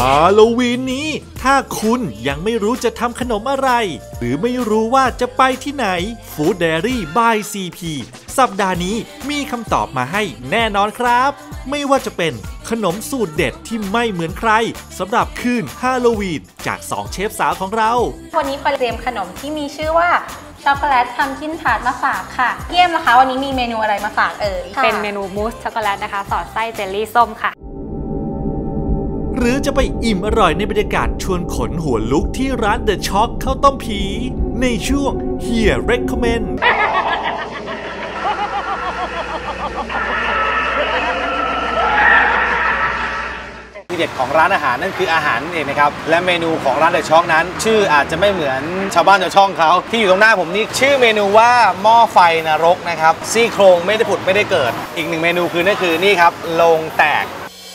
าโลวีนนี้ถ้าคุณยังไม่รู้จะทำขนมอะไรหรือไม่รู้ว่าจะไปที่ไหน Food Diary by CP สัปดาห์นี้มีคำตอบมาให้แน่นอนครับไม่ว่าจะเป็นขนมสูตรเด็ดที่ไม่เหมือนใครสำหรับคืนฮาโลวีนจาก2เชฟสาวของเราวันนี้ไปเตรียมขนมที่มีชื่อว่าช็อกโกแลตพัมคินทาร์ตมาฝากค่ะเยี่ยมนะคะวันนี้มีเมนูอะไรมาฝากเป็นเมนูมูสช็อกโกแลตนะคะสอดไส้เจลลี่ส้มค่ะหรือจะไปอิ่มอร่อยในบรรยากาศชวนขนหัวลุกที่ร้านเดอะช็อกข้าวต้มผีในช่วง Here Recommend ที่เด็ดของร้านอาหารนั่นคืออาหารนั่นเองนะครับและเมนูของร้านเดอะช็อกนั้นชื่ออาจจะไม่เหมือนชาวบ้านชาวช่องเขาที่อยู่ตรงหน้าผมนี่ชื่อเมนูว่าหม้อไฟนรกนะครับซี่โครงไม่ได้ผุดไม่ได้เกิดอีกหนึ่งเมนูคือนั่นคือนี่ครับโลงแตก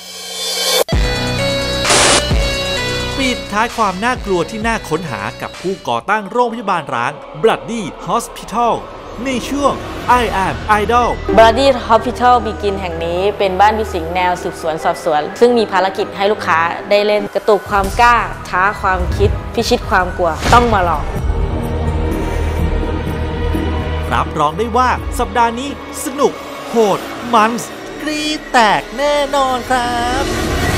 ปิดท้ายความน่ากลัวที่น่าค้นหากับผู้ก่อตั้งโรงพยาบาลร้าง Bloody Hospital ในช่วง I Am Idol Bloody Hospital Begin แห่งนี้เป็นบ้านพิสิงแนวสืบสวนสอบสวนซึ่งมีภารกิจให้ลูกค้าได้เล่นกระตุกความกล้าท้าความคิดพิชิตความกลัวต้องมาลองรับรองได้ว่าสัปดาห์นี้สนุกโหดมันกรี๊ดแตกแน่นอนครับ